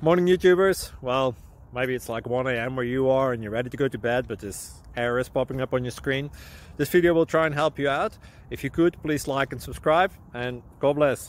Morning YouTubers. Well, maybe it's like 1 a.m. where you are and you're ready to go to bed, but this error is popping up on your screen. This video will try and help you out. If you could, please like and subscribe, and God bless.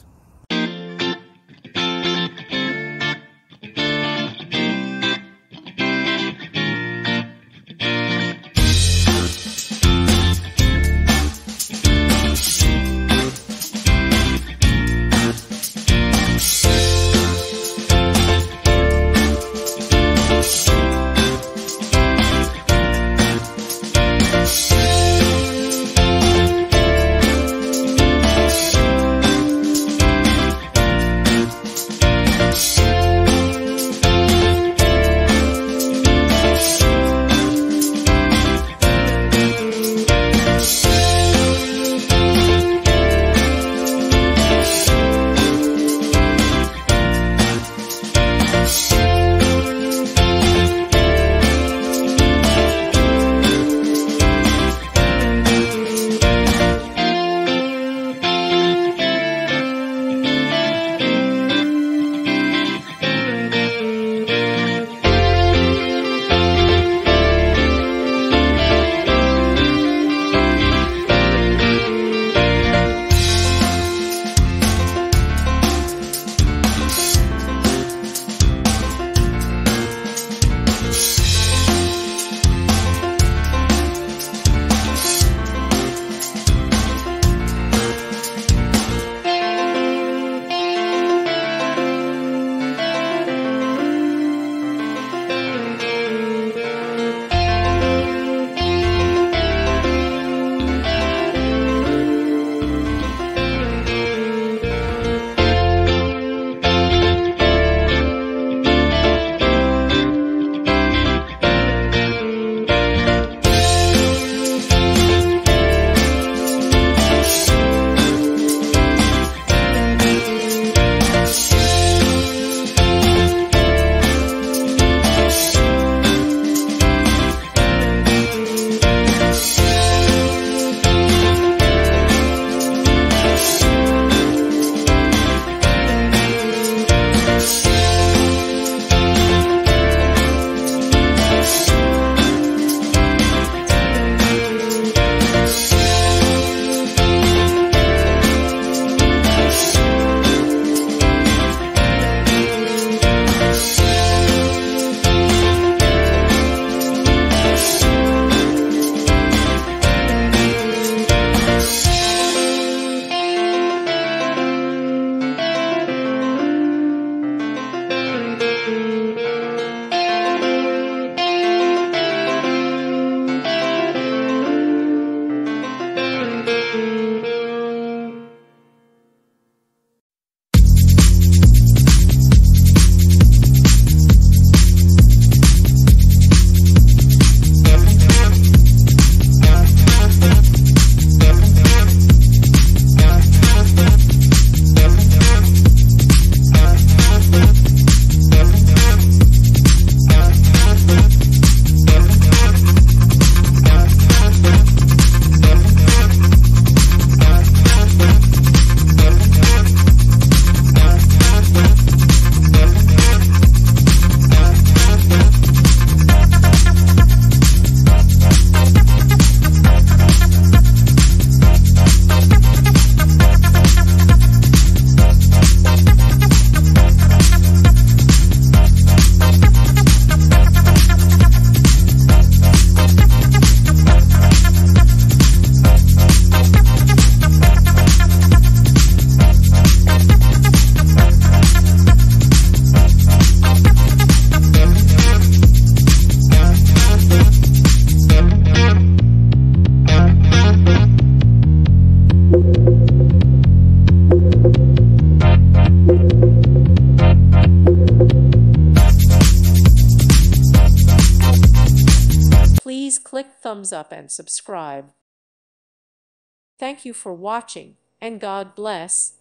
Please click thumbs up and subscribe. Thank you for watching, and God bless.